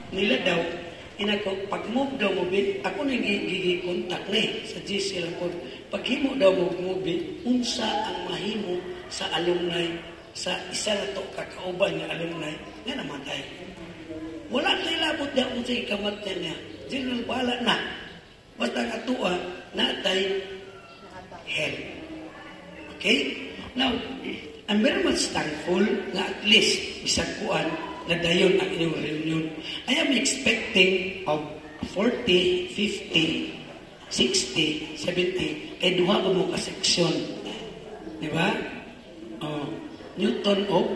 nila daw, inako, pag move daw mo, ako na gigi-contact sa GC lang po. Pag himo daw mo, unsa ang mahimo sa alumni, sa isa na to kakauban niya alumni, nga namatay. Wala tayo labot niya kung sa ikamatay niya. General, bahala na. Basta katua, natay hell. Okay? Now, I'm very much thankful na at least, bisag kuan, na dayon ang inyong reunion. I am expecting of 40, 50, 60, 70, kay duha ko mo ka-section. Di ba? Newton of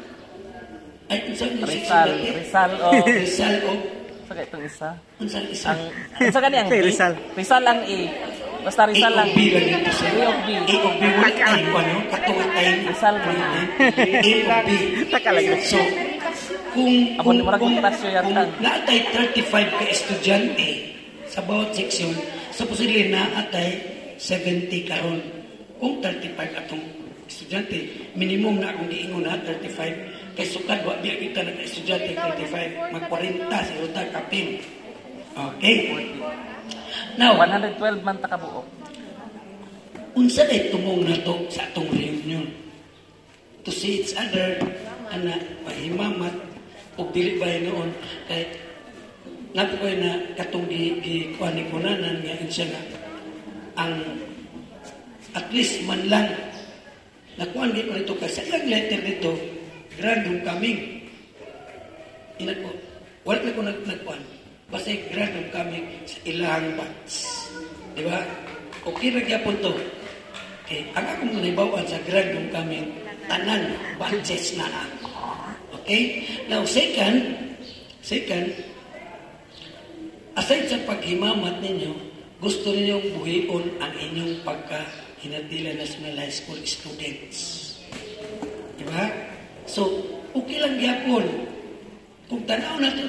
Rizal of Saka itong isa. Unsang isa? Unsa kani ang Rizal. Rizal ang A. Basta Rizal lang. A of B lang ito siya. A of B. A of B. Wala kayo ano? Katungatay. Rizal mo na. A of B. So, kung naatay 35 ka estudyante sa bawat seksyon, supposedly naatay 70 karon. Kung 35 atong estudyante, minimum na akong giingon na 35. Kay sukad, wak biya kita na estudyante 35, mag-40 sa uta kapin. Okay. Now, 112 man takabuok. Unsa ay tumong na to sa atong reunion? To see each other, ana, pahimamat, o dili ba noon, kay napoy na katong gikuha ni Kunanan, nga siya nga, ang at least man lang, nakuha ni ko nito, kasi ilang letter nito, grand homecoming. Ina ko, wala na ko nagkuhan. Basta grand homecoming sa ilahang batch. Di ba? Okay na gyapon to. Okay. Ang akong nalibawaan sa grand homecoming, tanan batches na. Okay? Now, second, aside sa paghimamat ninyo, gusto ninyong buhion ang inyong pagka-Hinatila National High School students. Di ba? So, okay lang gyapon. Kung tanaw na to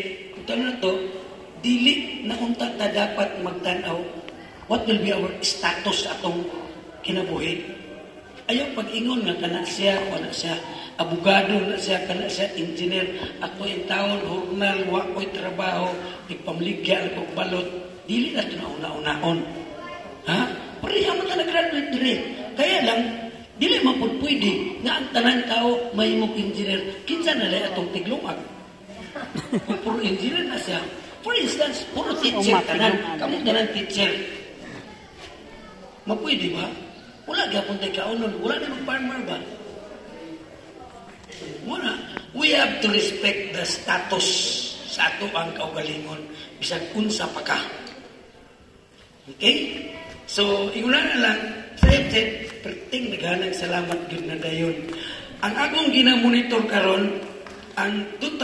dili na unta ta dapat magtanaw what will be our status atong kinabuhi. Ayaw pag-ingon nga kana siya, abogado na siya, kana siya engineer, ako yung taon, hornal, wako'y trabaho, ipamligyan ko balot, dili na ito na una-unaon. Ha? Pareha mo na nag-graduate dire. Kaya lang, dili man pud pwede nga ang tanan tao mahimong engineer. Kinsa na lay atong tiglungag. Kung puro engineer na siya. For instance, puro teacher tanan. Kamong tanan teacher. Mapwede ba? Wala gyapon tay kaunon. Wala na mag-farmer ba? Wala. We have to respect the status sa ato ang kaugalingon. Bisag unsa pa ka. Okay? So, inguna na lang, said, perting naghanang salamat yun na dayon. Ang akong ginamonitor karon ang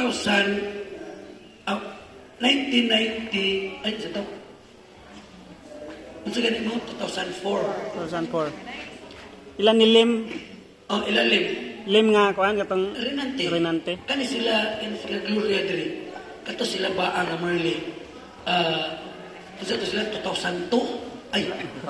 1990, ay, sa ito? Ano sa ganit mo? 2004. 2004. Ilan ni Lim? Ilan Lim? Lim nga, kuhaan katong Renante. Kani sila Gloria Dre. Kato sila ba ang Marley? Kasi ito sila 2002. Ay,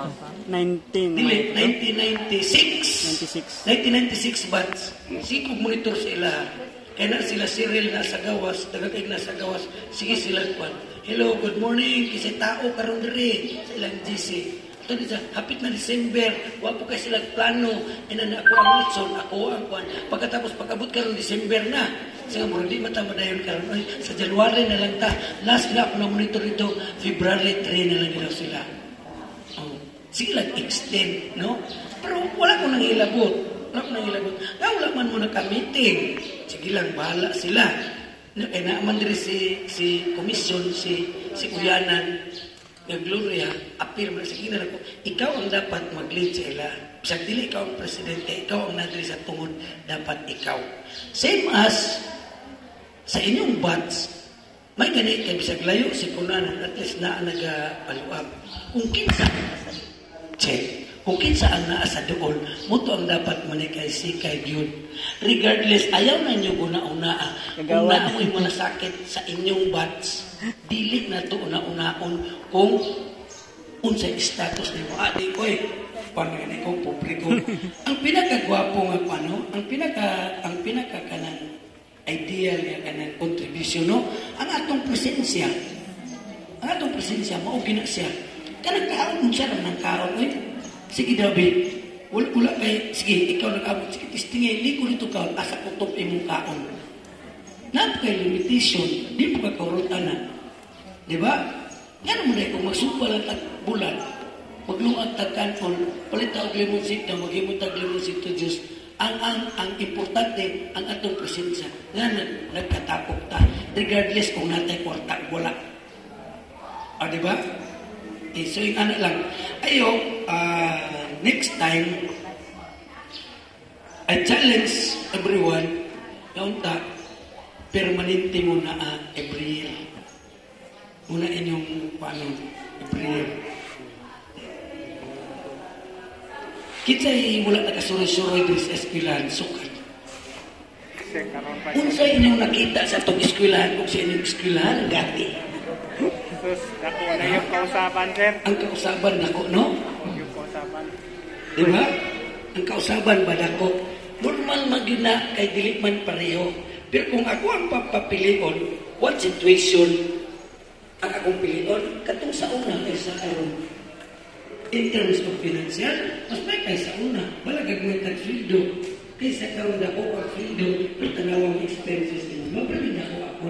1996. 1996 batch. Sikog monitor sila. Kaya na sila Cyril na sa gawas, tagakig na sa gawas. Sige sila kwan. Hello, good morning. Kasi tao karon diri sa ilang GC. Ito nisa, hapit na December. Wapo kay sila plano. Inana ako ang Lutson, ako ang kwan. Pagkatapos pag-abot karon December na. Sige mo, hindi matamadayon karon. Ay, sa January na lang ta. Last na ako na monitor ito, February 3 na lang nila sila. Sige lang, extend, no? Pero wala ko nang ilabot. Wala man mo naka-meeting. Sige lang, bahala sila. Kaya naaman diri si Commission, si Uyanan, ng Gloria, appear mo na, sige na ako, ikaw ang dapat mag-lead sa ila. Bisag dili ikaw ang presidente, ikaw ang nadiri sa tungod, dapat ikaw. Same as sa inyong batch, may ganit kay bisag layo si Kunanan, at least na nag-follow-up. Kung kinsa, check. Kung kinsa ang naa sa dool, muto ang dapat manikay-sikay yun. Regardless, ayaw na inyo una-una. Kung naamoy mo na sakit sa inyong batch, dili na to una-unaon kung unsay status ni mo. Di ko pangani ko, publiko. Ang pinakagwapo nga ang pinaka kanang ideal nga kanang contribution, no? Ang atong presensya, mao gina siya. Kanang kaon siya ng kaon eh. Sige David, wala kay sige ikaw nag-abot sige tistingay liko dito ka asa kutop imong kaon. Napakay limitation, di mo ka kaurutan na. Di ba? Nga naman na kung magsumpa lang at bulan, maglungag tagkanon, palita og limonsita, maghimot tag limonsita Diyos. Ang importante, ang atong presensya. Nga nagkatapok ta. Regardless kung natay kwarta, wala. Di ba? So yung anak lang. Ayo, next time, I challenge everyone, yung permanente mo na every year. Muna inyong every year. Kita'y wala nakasuroy-suroy din sa eskwelahan, sukat. Unsa inyong nakita sa itong eskwelahan kung sa inyong eskwelahan, gati. Sus, ako na yung kausapan, sir. Ang kausaban nako, no? Yung kausapan. Diba? Ang kausaban ba nako? Normal magina kay dili man pareho. Pero kung ako ang papapilion, what situation ang akong pilion? Katong sa una kaysa karon. In terms of financial, mas may kaysa una. Balagag may tag-frido. Kaysa karon ako ang frido, pero tanawang expenses din. Mabalin ako.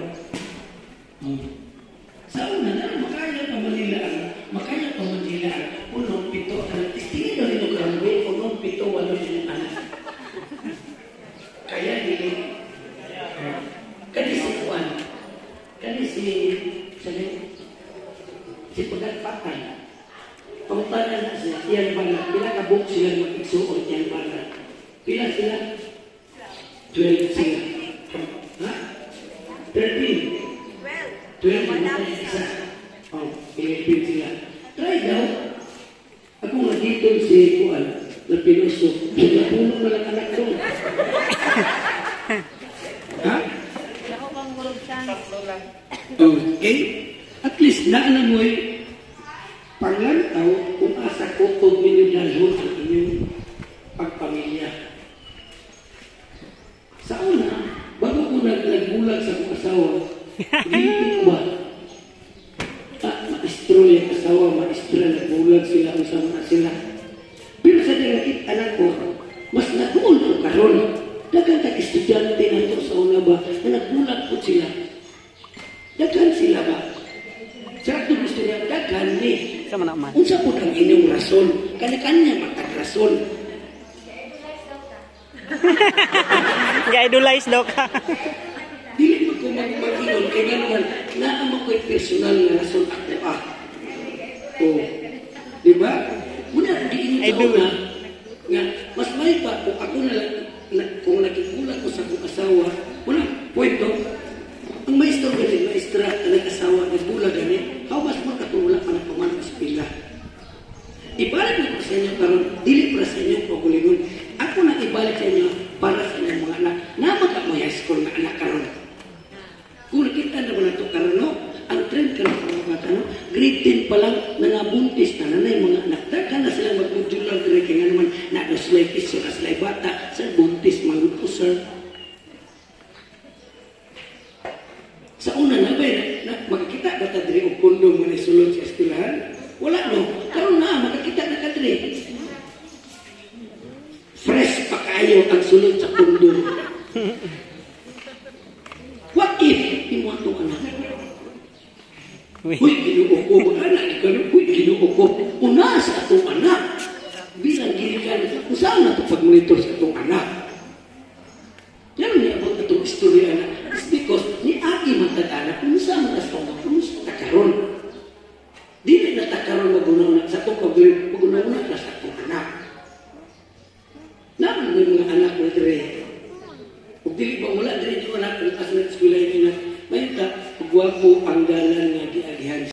Sa una na, makaya pa Manila. Unong, pito, istingin na rin ang karambe, unong, pito, walong yung anak. Kaya hindi. Kani si Juan, si Pagkatpatan. Pangutanan na siya, yan pala, pila kabuk sila mag-igsuot yan pala. Pila sila? 12 sila. Ha? 13. 12 na isa. Pilipin sila. Try daw. Ako nga dito si Juan, na pinuso. Pinapulong na lang anak ko. Ha? Ako pang gulog siya. Okay? At least naanan mo panglantaw kung asa ko kung minudalhon ang inyong pagpamilya. Sa una, bago ko nagbulag sa kong asawa, hindi ko ba? Maestro yung asawa, maestra, nagbulag sila, usama sila. Pero sa dinakit anak ko, mas naguol ko karon. Dagan kag-estudyante na ito sa una ba, na nagbulag po sila. Dagan sila ba? Sa ito gusto niya, dagan ni. Sama na man. Unsa po ang inyong rason? Kanya-kanya matag-rason. Ga-idolize daw ka. Dili mo ko mag-inon, kaya nga naman, naamang ko'y personal na rason ako di ba? Muna, di inyo sa una, nga, mas may pa, kung ako na lang, kung nagkikulang ko sa akong asawa, muna, kwento, ang maestro gani, maestra, nag-asawa, nagbulag gani, how mas makatulak pa na pamanang sa pila. Ibalik na ko sa inyo karon, dili para sa inyo pagkulingon. Ako na ibalik sa inyo para sa inyong mga anak. Namaka mo high school na anak karon. Kung nakita na ba na ito karon, no? Ang trend ka na mga bata, no? Grade 10 pa lang, nangabuntis na nanay mga anak. Dagan na silang mag-modular dire kaya nga naman na doslay piso na sila'y bata. Sir, buntis, manggod ko, sir. Sa una na ba, magkikita ba ta dire og kondom nga isulod sa eskwelahan? Wala no. Karon na makakita na ka dire. Fresh pa kayo ang sulod sa kondom. What if imo atong anak? Uy, ginuo ko anak, uy, ginuo ko. Una sa atong anak. Bilang ginikan, kung saan na ito pag-monitor sa atong anak? Yan ang niabot atong istorya na. It's because ni Aki magtatana, kung saan na ito takaroon. Dili na takaroon magunaw na sa itong magunaw na sa atong anak. Naman mo yung mga anak mo dire. Kung dili ba wala dire yung anak, kung as na eskwela yun na, may ta, gwapo ang dalan nga giagihan